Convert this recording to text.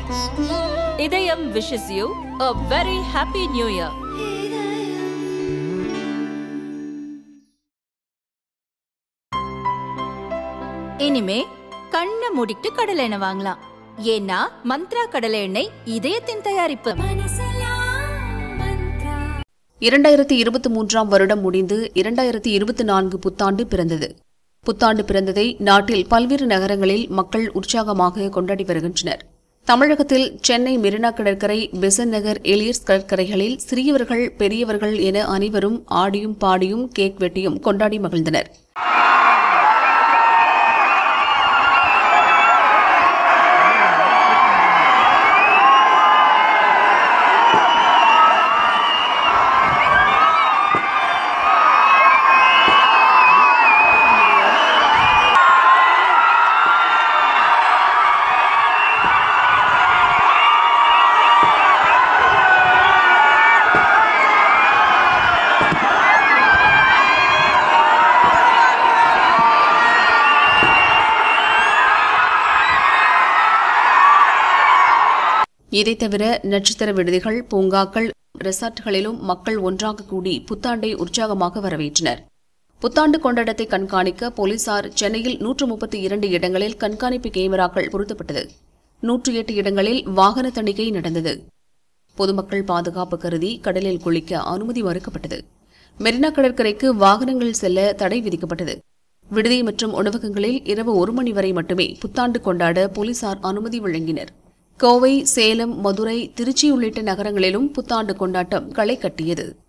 இதயம் wishes you a very happy new year. இனிமே கண்ணை மூடிட்டு கடலை எண்ணெய் வாங்கலாம். ஏன்னா மந்த்ரா கடலை எண்ணெய் இதயத்தின் தயாரிப்பு. 2023 வருடம் முடிந்து 2024 புத்தாண்டு பிறந்தது. புத்தாண்டு பிறந்ததை நாட்டில் பல்வேறு நகரங்களில் மக்கள் உற்சாகமாக கொண்டாடி வருகின்றனர். தமிழகத்தில் சென்னை மெரினா கடற்கரை, பெசன்ட் நகர், எலியர்ஸ் கடற்கரைகளில் சிறியவர்கள் பெரியவர்கள் என அனைவரும் ஆடியும் பாடியும் கேக் வெட்டியும் கொண்டாடி மகிழ்ந்தனர். இதைத் தவிர நட்சத்திர விடுதிகள், பூங்காக்கள், ரெசார்ட்களிலும் மக்கள் ஒன்றாக கூடி புத்தாண்டை உற்சாகமாக வரவேற்றனர். புத்தாண்டு கொண்டாட்டத்தை கண்காணிக்க போலீசார் சென்னையில் 132 இடங்களில் கண்காணிப்பு கேமராக்கள் பொருத்தப்பட்டது. 108 இடங்களில் வாகன தணிக்கை நடந்தது. பொதுமக்கள் பாதுகாப்பு கருதி கடலில் குளிக்க அனுமதி மறுக்கப்பட்டது. மெரினா கடற்கரைக்கு வாகனங்கள் செல்ல தடை விதிக்கப்பட்டது. விடுதி மற்றும் உணவகங்களில் இரவு 1 மணி வரை மட்டுமே புத்தாண்டு கொண்டாட போலீசார் அனுமதி வழங்கினர். கோவை, சேலம், மதுரை, திருச்சி உள்ளிட்ட நகரங்களிலும் புத்தாண்டு கொண்டாட்டம் களை கட்டியது.